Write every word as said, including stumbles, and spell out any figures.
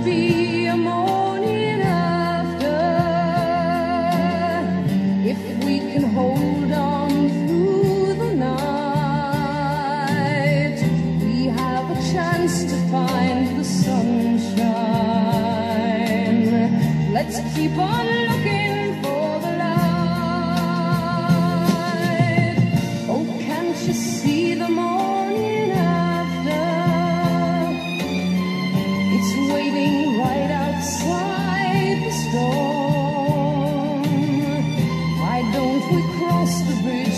be a morning after if we can hold on through the night. We have a chance to find the sunshine. Let's keep on looking for the light. Oh, can't you see the morning after? It's waiting right outside the storm. Why don't we cross the bridge